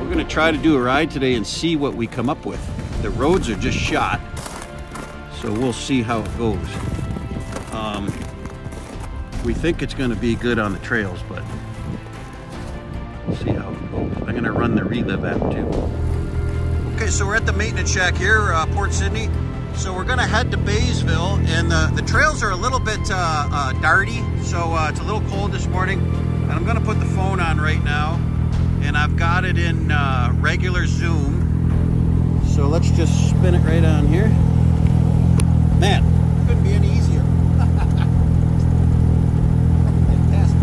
We're gonna try to do a ride today and see what we come up with. The roads are just shot, so we'll see how it goes. We think it's gonna be good on the trails, but we'll see how it goes. I'm gonna run the relive app too. Okay, so we're at the maintenance shack here, Port Sydney. So we're gonna head to Baysville, and the trails are a little bit darty, so it's a little cold this morning. And I'm gonna put the phone on right now, and I've got it in regular zoom. So let's just spin it right on here. Man, couldn't be any easier. Fantastic.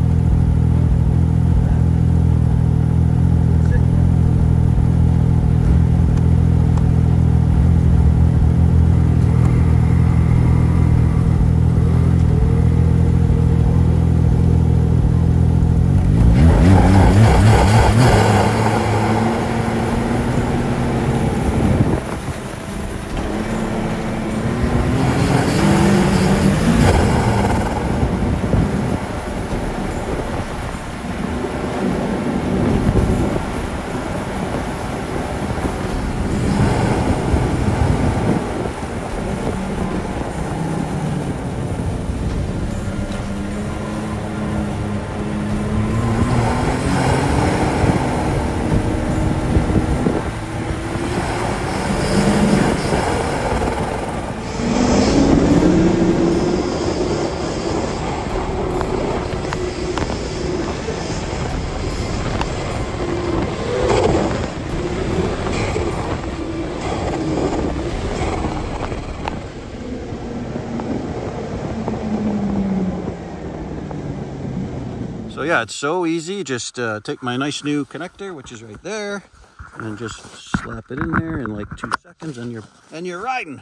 So yeah, it's so easy. Just take my nice new connector, which is right there, and just slap it in there in like 2 seconds, and you're riding.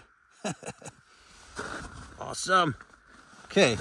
Awesome. Okay.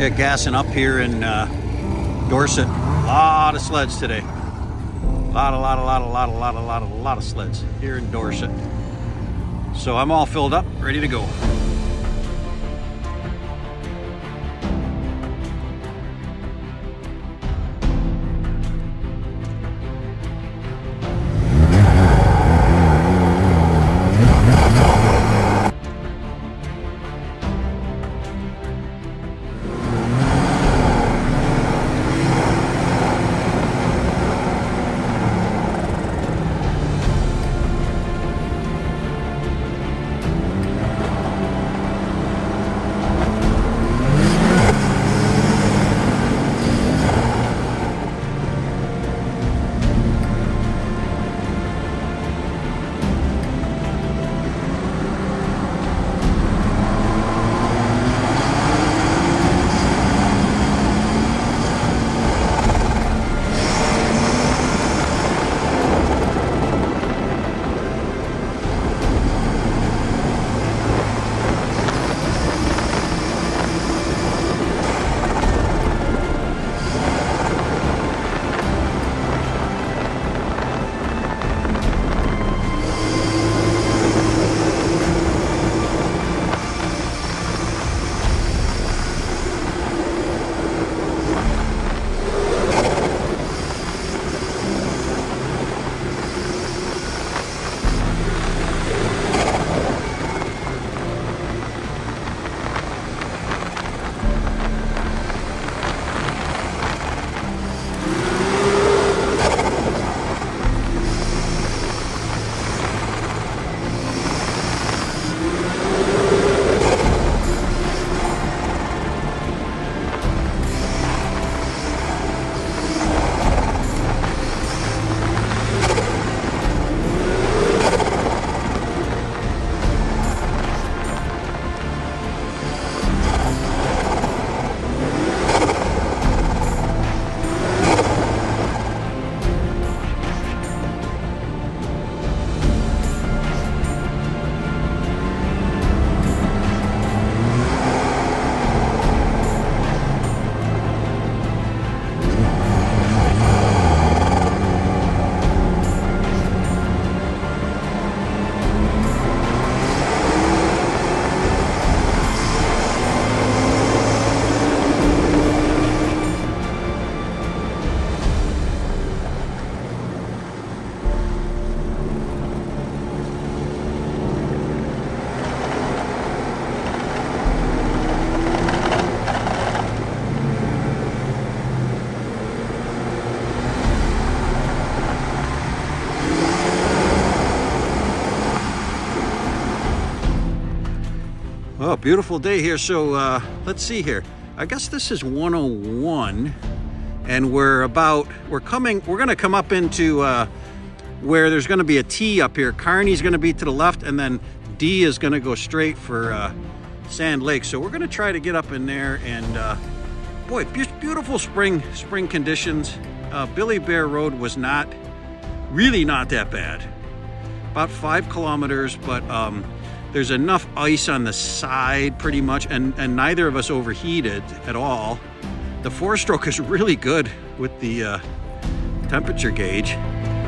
We're gassing up here in Dorset. A lot of sleds today. A lot of sleds here in Dorset. So I'm all filled up, ready to go. Oh, beautiful day here. So let's see here. I guess this is 101, and we're gonna come up into where there's gonna be a T up here. Kearney's gonna be to the left, and then D is gonna go straight for Sand Lake. So we're gonna try to get up in there, and boy, beautiful spring conditions. Billy Bear Road was really not that bad. About 5 kilometers, but there's enough ice on the side pretty much, and neither of us overheated at all. The 4-stroke is really good with the temperature gauge.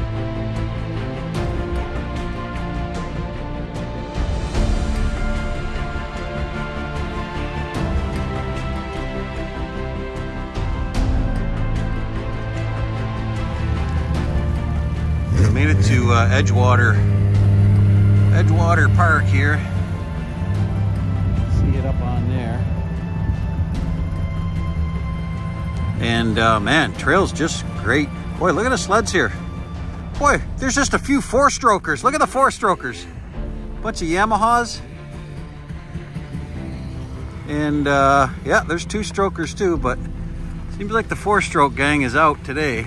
We made it to Edgewater Park here. See it up on there. And man, trail's just great. Boy, look at the sleds here. Boy, there's just a few 4-strokers. Look at the 4-strokers. Bunch of Yamahas. And yeah, there's 2-strokers too, but seems like the 4-stroke gang is out today.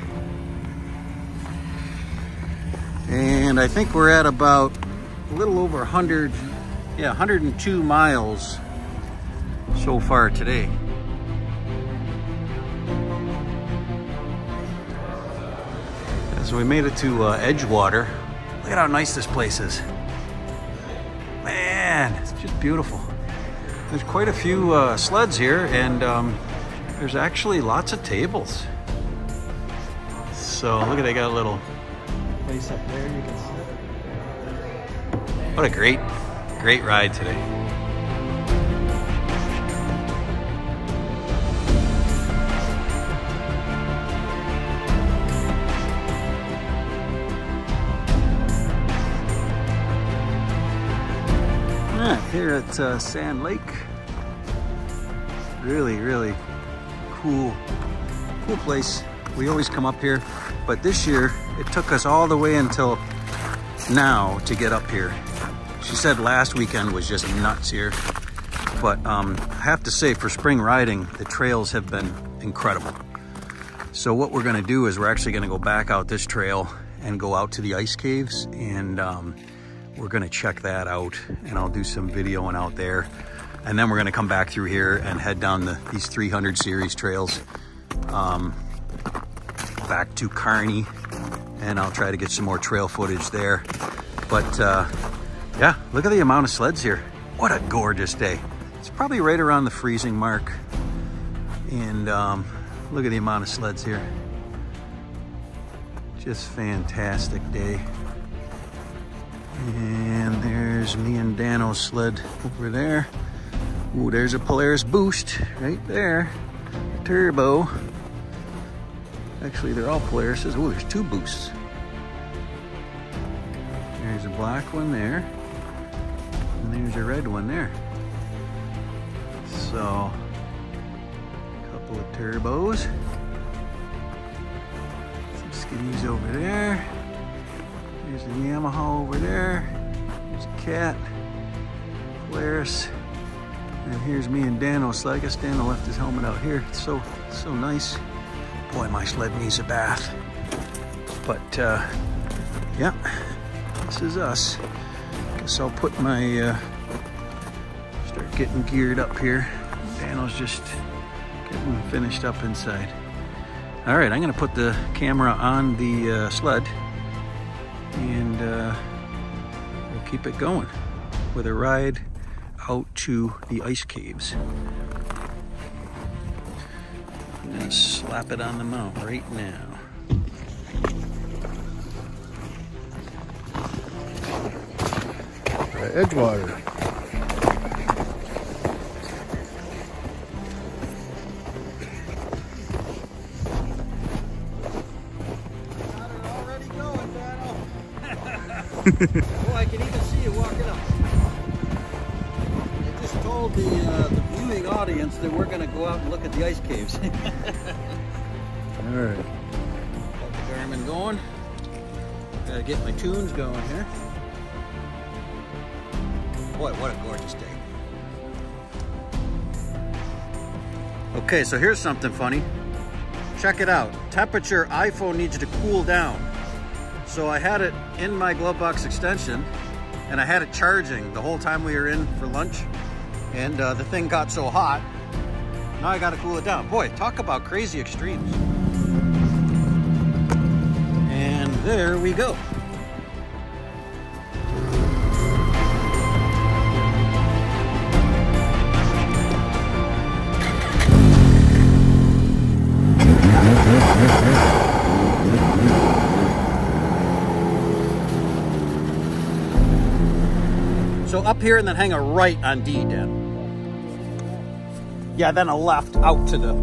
And I think we're at about a little over 102 miles so far today. So we made it to Edgewater. Look at how nice this place is. Man, it's just beautiful. There's quite a few sleds here, and there's actually lots of tables. So look at, they got a little place up there you can sit. What a great ride today. Here at Sand Lake. Really cool place. We always come up here, but this year it took us all the way until now to get up here. She said last weekend was just nuts here, but I have to say, for spring riding, the trails have been incredible. So what we're gonna do is we're actually gonna go back out this trail and go out to the ice caves, and we're gonna check that out, and I'll do some videoing out there. And then we're gonna come back through here and head down these 300 series trails back to Kearney, and I'll try to get some more trail footage there. But yeah, look at the amount of sleds here. What a gorgeous day. It's probably right around the freezing mark. And look at the amount of sleds here. Just fantastic day. And there's me and Dano's sled over there. Ooh, there's a Polaris Boost right there. Turbo. Actually, they're all Polarises. Ooh, there's 2 Boosts. There's a black one there. And there's a red one there. So, a couple of turbos. Some skinnies over there. There's the Yamaha over there. There's a Cat, Polaris, and here's me and Dano. So I guess Dano left his helmet out here. It's so nice. Boy, my sled needs a bath. But yeah, this is us. Guess I'll put my start getting geared up here. Dano's just getting finished up inside. All right, I'm gonna put the camera on the sled, and we'll keep it going with a ride out to the ice caves. I'm gonna slap it on the mount right now. Edgewater. Oh, I can even see you walking up. I just told the viewing audience that we're going to go out and look at the ice caves. All right. Got the Garmin going. Got to get my tunes going here. Boy, what a gorgeous day. Okay, so here's something funny. Check it out. Temperature iPhone needs to cool down. So I had it in my glove box extension, and I had it charging the whole time we were in for lunch, and the thing got so hot. Now I gotta cool it down. Boy, talk about crazy extremes. And there we go. So up here and then hang a right on D, Dan. Yeah, then a left out to the...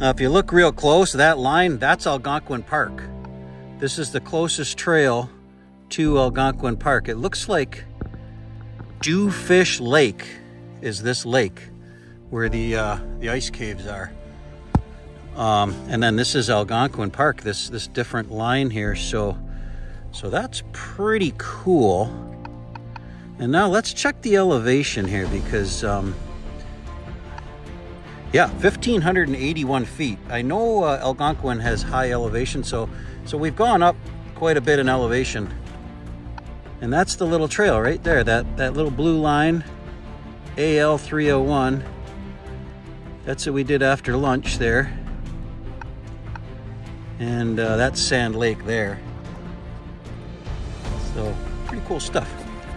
Now, if you look real close, that line, that's Algonquin Park. This is the closest trail to Algonquin Park. It looks like Dewfish Lake is this lake where the ice caves are. And then this is Algonquin Park, this different line here. So that's pretty cool. And now let's check the elevation here because, yeah, 1,581 feet. I know Algonquin has high elevation, so we've gone up quite a bit in elevation. And that's the little trail right there, that little blue line, AL 301. That's what we did after lunch there. And that's Sand Lake there. So pretty cool stuff.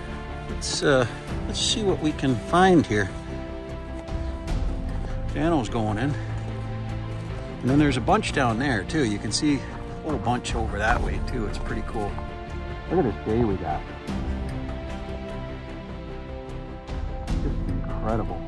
Let's see what we can find here. Dano's going in. And then there's a bunch down there too. You can see a whole bunch over that way too. It's pretty cool. Look at this day we got. Just incredible.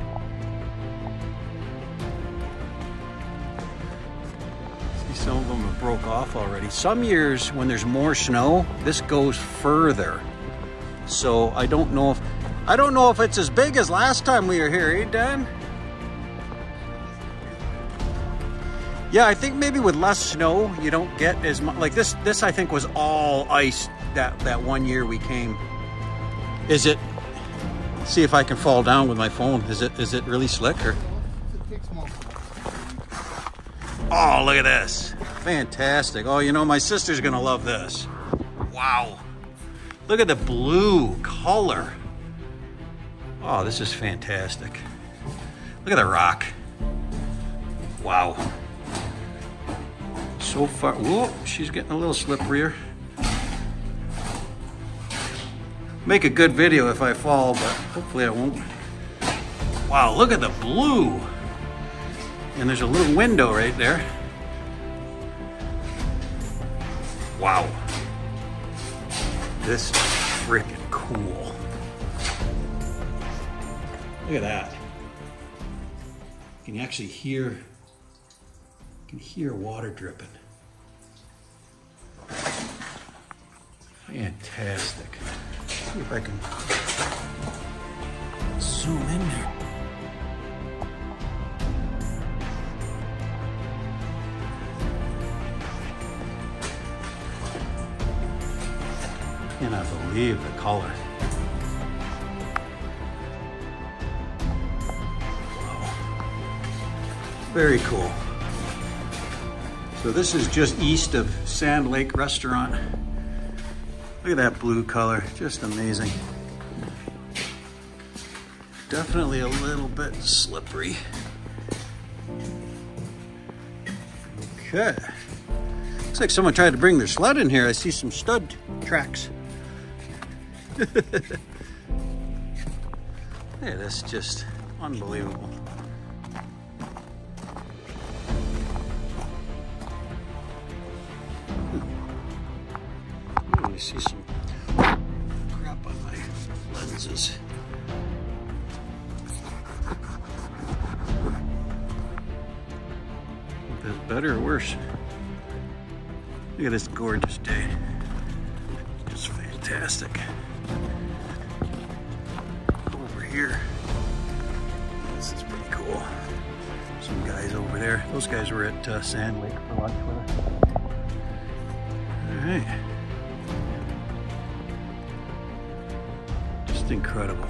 See, some of them have broke off already. Some years when there's more snow, this goes further. So I don't know if it's as big as last time we were here, eh, Dan? Yeah, I think maybe with less snow, you don't get as much. Like this I think was all ice that one year we came. Is it? See if I can fall down with my phone. Is it really slick or? Oh, look at this. Fantastic. Oh, you know, my sister's gonna love this. Wow. Look at the blue color. Oh, this is fantastic. Look at the rock. Wow. So far, whoa, she's getting a little slipperier. Make a good video if I fall, but hopefully I won't. Wow, look at the blue. And there's a little window right there. Wow. This is freaking cool. Look at that. You can actually hear, water dripping. Fantastic. See if I can zoom in there. I cannot believe the color. Wow. Very cool. So this is just east of Sand Lake Restaurant. Look at that blue color, just amazing. Definitely a little bit slippery. Okay. Looks like someone tried to bring their sled in here. I see some stud tracks. Yeah, that's just unbelievable. I see some crap on my lenses. Is that better or worse? Look at this gorgeous day. Just fantastic. Over here. This is pretty cool. Some guys over there. Those guys were at Sand Lake for lunch with us. All right. Just incredible.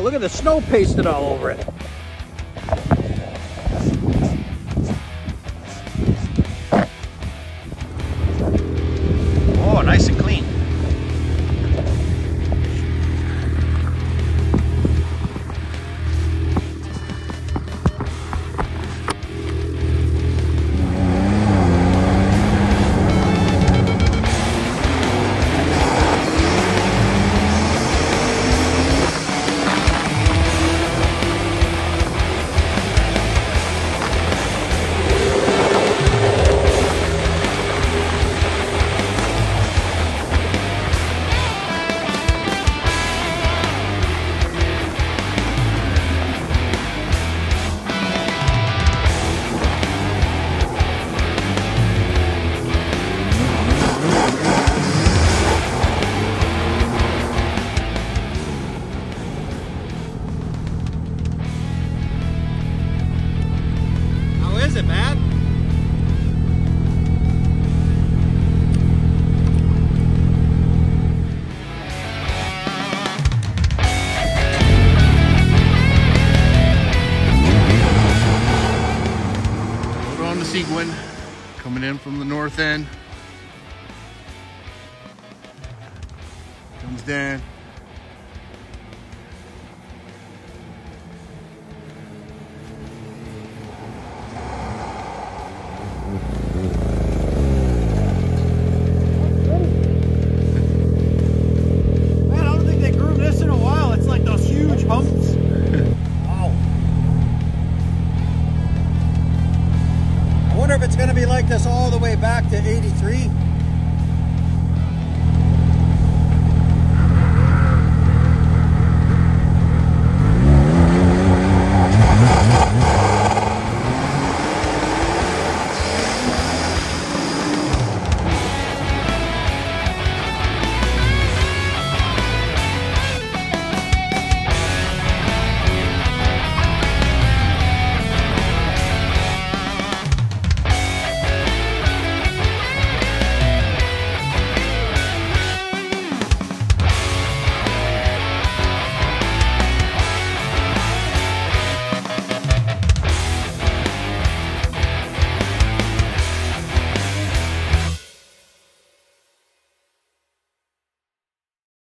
look at the snow pasted all over it. Oh, nice and clean. Is it bad? Put on the Seguin, coming in from the north end. Comes down. I wonder if it's going to be like this all the way back to 83.